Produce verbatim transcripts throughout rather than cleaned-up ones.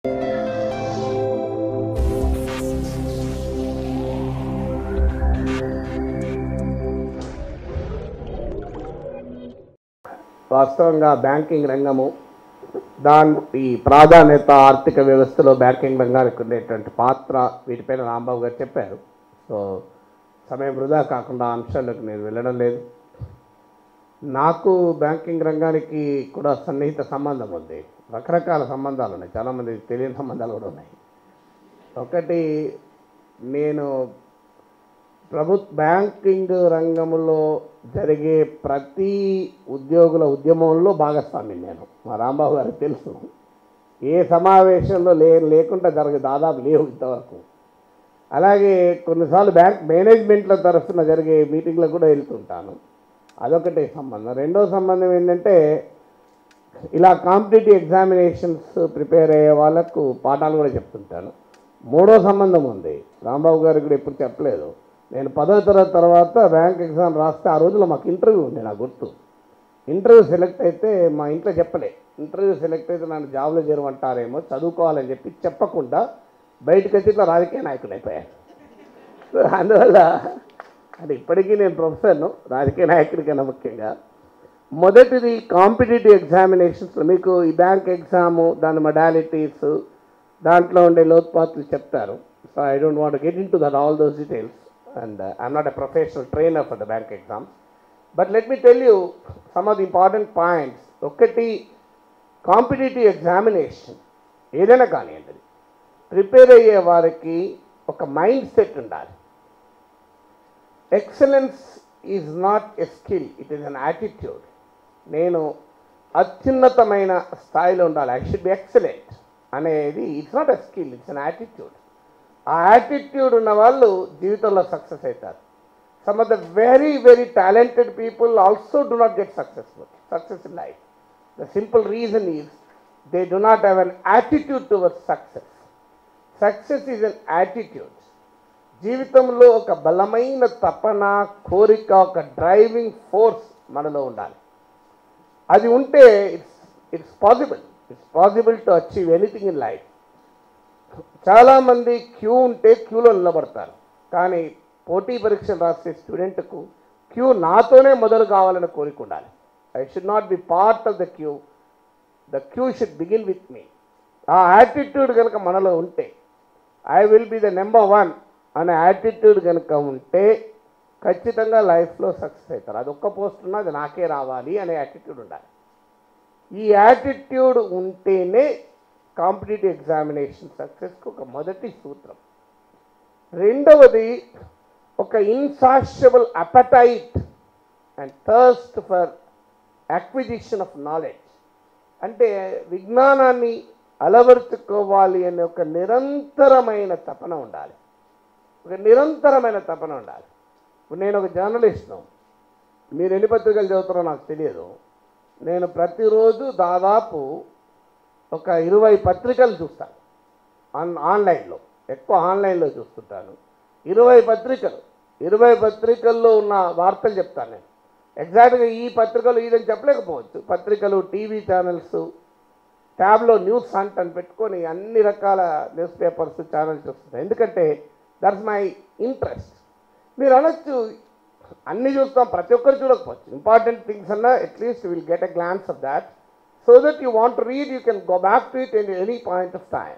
వాస్తవంగా బ్యాంకింగ్ రంగము దాని ప్రాధాన్యత ఆర్థిక వ్యవస్థలో బ్యాంకింగ్ రంగానికి ఉండేటువంటి పాత్ర వీటిపైన రాంబాబు గారు చెప్పారు. సో సమయం వృధా కాకుండా అంశాలకు నేను వెళ్ళడం లేదు. నాకు బ్యాంకింగ్ రంగానికి కూడా సన్నిహిత సంబంధం ఉంది. రకరకాల సంబంధాలు ఉన్నాయి, చాలామంది తెలియని సంబంధాలు కూడా ఉన్నాయి. ఒకటి, నేను ప్రభుత్వ బ్యాంకింగ్ రంగంలో జరిగే ప్రతి ఉద్యోగుల ఉద్యమంలో భాగస్వామి నేను. మా రాంబాబు గారికి తెలుసు, ఏ సమావేశంలో లే లేకుండా జరగ దాదాపు లేవు ఇంతవరకు. అలాగే కొన్నిసార్లు బ్యాంక్ మేనేజ్మెంట్ల తరఫున జరిగే మీటింగ్లకు కూడా వెళ్తుంటాను. అదొకటే సంబంధం. రెండో సంబంధం ఏంటంటే, ఇలా కాంపిటేటివ్ ఎగ్జామినేషన్స్ ప్రిపేర్ అయ్యే వాళ్ళకు పాఠాలు కూడా చెప్తుంటాను. మూడో సంబంధం ఉంది, రాంబాబు గారికి కూడా ఎప్పుడు చెప్పలేదు. నేను పదో తరగతి తర్వాత బ్యాంక్ ఎగ్జామ్ రాస్తే ఆ రోజులో మాకు ఇంటర్వ్యూ ఉంది, నాకు గుర్తు. ఇంటర్వ్యూ సెలెక్ట్ అయితే మా ఇంట్లో చెప్పలే, ఇంటర్వ్యూ సెలెక్ట్ అయితే నన్ను జాబ్లో చేరమంటారేమో, చదువుకోవాలని చెప్పి చెప్పకుండా బయటకు వచ్చి ఇట్లా రాజకీయ నాయకుడు అయిపోయాను. అందువల్ల అంటే ఇప్పటికీ నేను ప్రొఫెసర్ను, రాజకీయ నాయకుడి కన్నా ముఖ్యంగా. మొదటిది కాంపిటేటివ్ ఎగ్జామినేషన్స్లో మీకు ఈ బ్యాంక్ ఎగ్జాము, దాని మొడాలిటీస్, దాంట్లో ఉండే లోతుపాతులు చెప్తారు. So I don't want get into that all those details and uh, I'm not a professional trainer for the bank exams, but let me tell you some of the important points. Okati, competitive examination ఏదైనా కానివ్వండి, prepare అయ్యే వారికి ఒక mindset ఉండాలి. Excellence is not a skill, it is an attitude. నేను అత్యున్నతమైన స్థాయిలో ఉండాలి, ఐ షుడ్ బి ఎక్సలెంట్ అనేది it's not a skill, it's an attitude. ఆ యాటిట్యూడ్ ఉన్న వాళ్ళు జీవితంలో సక్సెస్ అవుతారు. Some of the very very talented people also do not get successful success in life. The simple reason is they do not have an attitude towards success. Success is an attitude. జీవితంలో ఒక బలమైన తపన, కోరిక, ఒక driving force మనలో ఉండాలి. అది ఉంటే it's it's possible it's possible to achieve anything in life. చాలామంది క్యూ ఉంటే క్యూలో నిలబడతారు, కానీ పోటీ పరీక్షలు రాసే స్టూడెంట్కు క్యూ నాతోనే మొదలు కావాలని కోరిక ఉండాలి. I should not be part of the queue, the queue should begin with me. ఆ యాటిట్యూడ్ కనుక మనలో ఉంటే, I will be the number one అనే యాటిట్యూడ్ కనుక ఉంటే ఖచ్చితంగా లైఫ్లో సక్సెస్ అవుతారు. అది ఒక్క పోస్ట్ ఉన్నా అది నాకే రావాలి అనే యాటిట్యూడ్ ఉండాలి. ఈ యాటిట్యూడ్ ఉంటేనే కాంపిటేటివ్ ఎగ్జామినేషన్ సక్సెస్కు ఒక మొదటి సూత్రం. రెండవది, ఒక insatiable appetite and thirst for acquisition of knowledge. అంటే విజ్ఞానాన్ని అలవరుచుకోవాలి అనే ఒక నిరంతరమైన తపన ఉండాలి, ఒక నిరంతరమైన తపన ఉండాలి. ఇప్పుడు నేను ఒక జర్నలిస్ట్ను, మీరు ఎన్ని పత్రికలు చదువుతారో నాకు తెలియదు. నేను ప్రతిరోజు దాదాపు ఒక ఇరవై పత్రికలు చూస్తాను ఆన్ ఆన్లైన్లో, ఎక్కువ ఆన్లైన్లో చూస్తుంటాను. ఇరవై పత్రికలు ఇరవై పత్రికల్లో ఉన్న వార్తలు చెప్తాను నేను. ఎగ్జాక్ట్గా ఈ పత్రికలు ఇదని చెప్పలేకపోవచ్చు. పత్రికలు, టీవీ ఛానల్స్, ట్యాబ్లో న్యూస్ హంట్ అని పెట్టుకొని అన్ని రకాల న్యూస్ పేపర్స్, ఛానల్స్ చూస్తుంటాను. ఎందుకంటే దట్స్ మై ఇంట్రెస్ట్. మీరు అనొచ్చు అన్నీ చూస్తాం, ప్రతి ఒక్కరు చూడకపోవచ్చు. ఇంపార్టెంట్ థింగ్స్ అన్నా at least will get a glance of that. So that you want to read, you can go back to it at any point of time.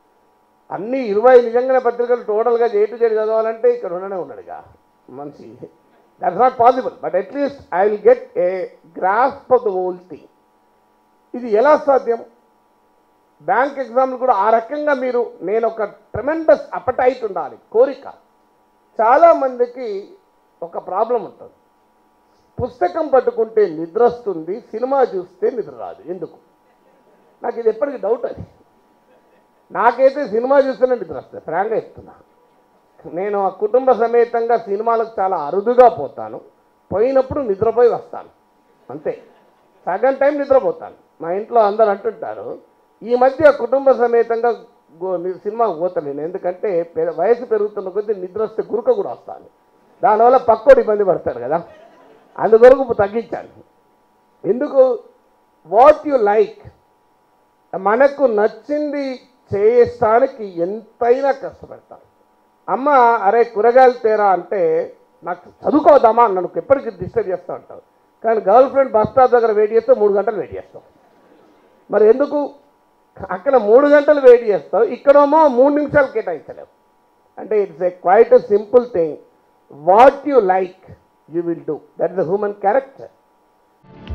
అన్ని ఇరవై నిజంగానే పత్రికలు టోటల్గా ఏ టు జెడ్ చదవాలంటే ఇక్కడ ఉండనే ఉన్నాడుగా మనిషి. That's not possible, but at least I will get a grasp of the whole thing. ఇది ఎలా సాధ్యం? బ్యాంక్ ఎగ్జామ్లు కూడా ఆ రకంగా మీరు, నేను ఒక ట్రెమెండస్ అపటైట్ ఉండాలి, కోరిక. చాలామందికి ఒక ప్రాబ్లం ఉంటుంది, పుస్తకం పట్టుకుంటే నిద్ర వస్తుంది, సినిమా చూస్తే నిద్ర రాదు. ఎందుకు? నాకు ఇది ఎప్పటికీ డౌట్. అది నాకైతే సినిమా చూస్తేనే నిద్ర వస్తుంది, ఫ్రాంక్గా చెప్తున్నా. నేను ఆ కుటుంబ సమేతంగా సినిమాలకు చాలా అరుదుగా పోతాను, పోయినప్పుడు నిద్రపోయి వస్తాను అంతే. సగం టైం నిద్రపోతాను. మా ఇంట్లో అందరు అంటుంటారు, ఈ మధ్య కుటుంబ సమేతంగా సినిమాకు పోతాను, ఎందుకంటే వయసు పెరుగుతున్న కొద్దీ నిద్ర వస్తే గురుక కూడా వస్తాను, దానివల్ల పక్కోడు ఇబ్బంది పడతాడు కదా, అందుకొరకు తగ్గించాను. ఎందుకు? వాట్ యు లైక్, మనకు నచ్చింది చేయడానికి ఎంతైనా కష్టపడతాను. అమ్మ అరే కూరగాయలు తేరా అంటే నాకు చదువుకోవద్దామా నన్ను ఎప్పటికీ డిస్టర్బ్ చేస్తూ ఉంటావు. కానీ గర్ల్ ఫ్రెండ్ బస్ స్టాప్ దగ్గర వెయిట్ చేస్తే మూడు గంటలు వెయిట్ చేస్తావు. మరి ఎందుకు అక్కడ మూడు గంటలు వెయిట్ చేస్తావు, ఇక్కడేమో మూడు నిమిషాలు కేటాయించలేవు. అంటే it's a quite a simple thing. What you like you will do. That is the human character.